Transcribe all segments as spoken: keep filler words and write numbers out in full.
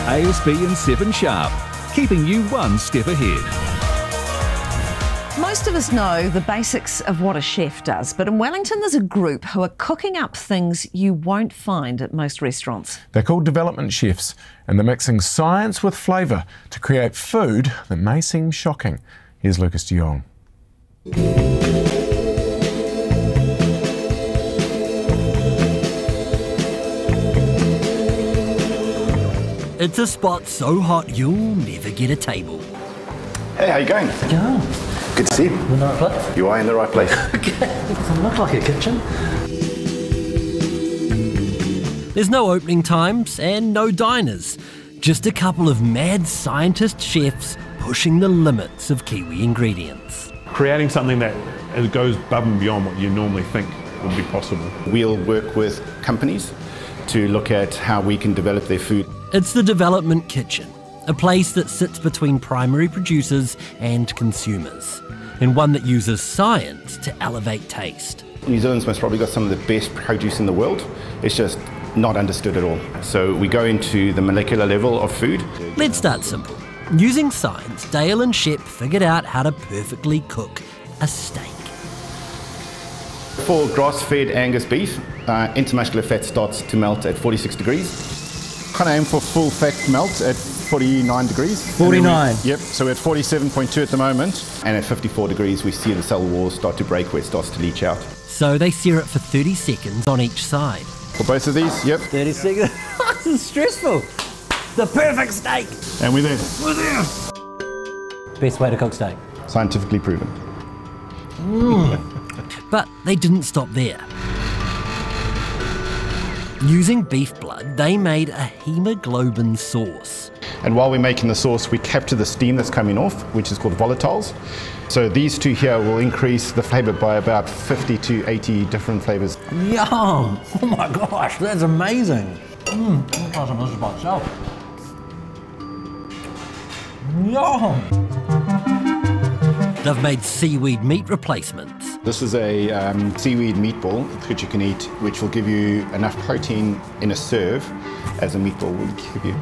A S B and seven Sharp, keeping you one step ahead. Most of us know the basics of what a chef does, but in Wellington there's a group who are cooking up things you won't find at most restaurants. They're called development chefs, and they're mixing science with flavour to create food that may seem shocking. Here's Lucas de Jong. It's a spot so hot you'll never get a table. Hey, how you going? Yeah. Good to see you. You in the right place? You are in the right place. Okay. Doesn't look like a kitchen. There's no opening times and no diners. Just a couple of mad scientist chefs pushing the limits of Kiwi ingredients. Creating something that goes above and beyond what you normally think would be possible. We'll work with companies to look at how we can develop their food. It's the Development Kitchen, a place that sits between primary producers and consumers, and one that uses science to elevate taste. New Zealand's most probably got some of the best produce in the world. It's just not understood at all. So we go into the molecular level of food. Let's start simple. Using science, Dale and Shep figured out how to perfectly cook a steak. For grass-fed Angus beef, uh, intermuscular fat starts to melt at forty-six degrees. Kind of aim for full fat melt at forty-nine degrees. forty-nine? We, yep, so we're at forty-seven point two at the moment, and at fifty-four degrees we see the cell walls start to break where it starts to leach out. So they sear it for thirty seconds on each side. For both of these, yep. thirty seconds. This is stressful. The perfect steak. And we're there. We're there. Best way to cook steak. Scientifically proven. Mm. But they didn't stop there. Using beef blood, they made a hemoglobin sauce. And while we're making the sauce, we capture the steam that's coming off, which is called volatiles. So these two here will increase the flavour by about fifty to eighty different flavours. Yum! Oh my gosh, that's amazing. Mmm, I'm gonna try some of this by itself. Yum! They've made seaweed meat replacements. This is a um, seaweed meatball which you can eat, which will give you enough protein in a serve as a meatball would give you.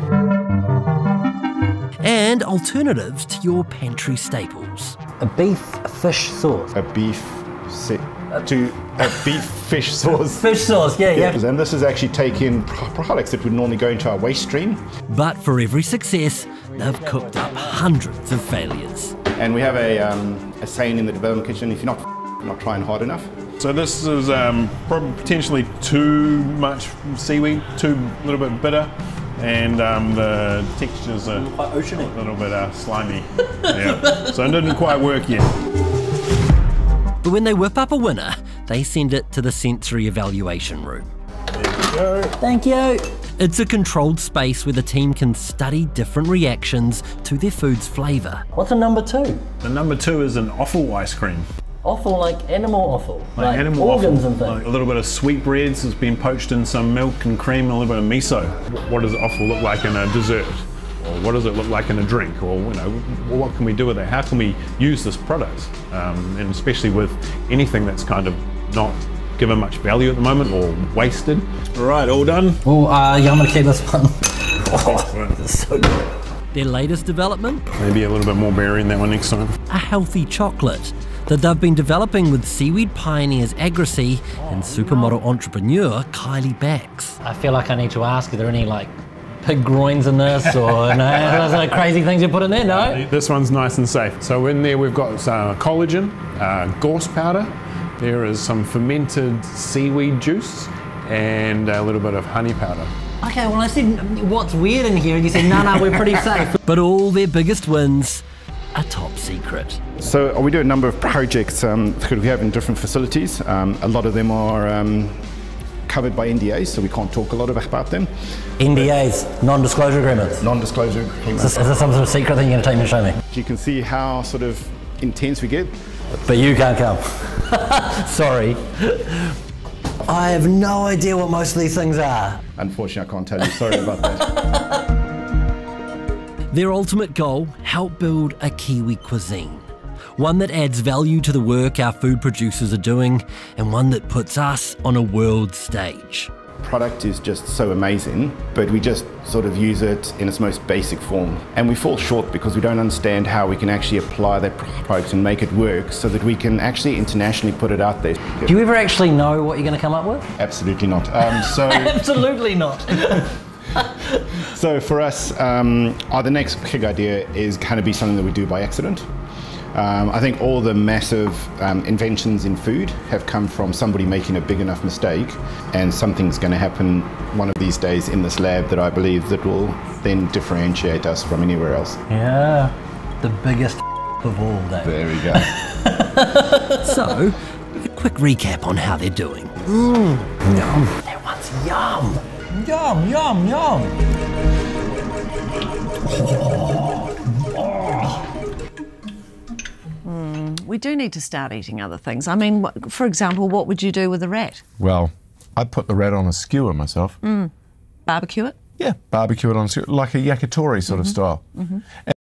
And alternatives to your pantry staples. A beef fish sauce. A beef se to a beef fish sauce. Fish sauce, yeah, yeah. And this is actually taking products that would normally go into our waste stream. But for every success, they've cooked up hundreds of failures. And we have a, um, a saying in the development kitchen: if you're not you're not trying hard enough. So this is um, probably potentially too much seaweed, too a little bit bitter, and um, the textures are quite oceany. A little bit uh, slimy. Yeah. So it didn't quite work yet. But when they whip up a winner, they send it to the sensory evaluation room. There you go. Thank you. It's a controlled space where the team can study different reactions to their food's flavour. What's a number two? The number two is an offal ice cream. Offal, like animal offal? Like, like animal organs offal. and things? Like a little bit of sweetbreads has been poached in some milk and cream and a little bit of miso. What does offal look like in a dessert? Or what does it look like in a drink? Or, you know, what can we do with it? How can we use this product? Um, and especially with anything that's kind of not given much value at the moment or wasted. All right, all done? Oh, uh, yeah, I'm gonna keep this one. Oh, this is so good. Their latest development? Maybe a little bit more berry in that one next time. A healthy chocolate that they've been developing with seaweed pioneers Agrasea and supermodel entrepreneur Kylie Bax. I feel like I need to ask, are there any like pig groins in this, or no, those are crazy things you put in there, no? This one's nice and safe. So in there we've got uh, collagen, uh, gorse powder, there is some fermented seaweed juice, and a little bit of honey powder. Okay, well I said, what's weird in here? And you said, no, no, we're pretty safe. But all their biggest wins are top secret. So we do a number of projects um, that we have in different facilities. Um, a lot of them are um, covered by N D As, so we can't talk a lot about them. N D As, non-disclosure agreements? Non-disclosure agreements. Is this, is this some sort of secret thing you're going to take me and show me? You can see how sort of intense we get. But you can't come. Sorry. I have no idea what most of these things are. Unfortunately, I can't tell you. Sorry about that. Their ultimate goal, help build a Kiwi cuisine. One that adds value to the work our food producers are doing, and one that puts us on a world stage. product is just so amazing, but we just sort of use it in its most basic form. And we fall short because we don't understand how we can actually apply that product and make it work so that we can actually internationally put it out there. Do you ever actually know what you're going to come up with? Absolutely not. Um, so, Absolutely not. so for us, um, our, the next big idea is going to be something that we do by accident. Um, I think all the massive um, inventions in food have come from somebody making a big enough mistake, and something's going to happen one of these days in this lab that I believe that will then differentiate us from anywhere else. Yeah, the biggest of all, Dave. There we go. So, a quick recap on how they're doing. Mmm, yum. That one's yum. Yum, yum, yum. We do need to start eating other things. I mean, wh- for example, what would you do with a rat? Well, I'd put the rat on a skewer myself. Mm. Barbecue it? Yeah, barbecue it on a skewer, like a yakitori sort mm-hmm. of style. Mm-hmm.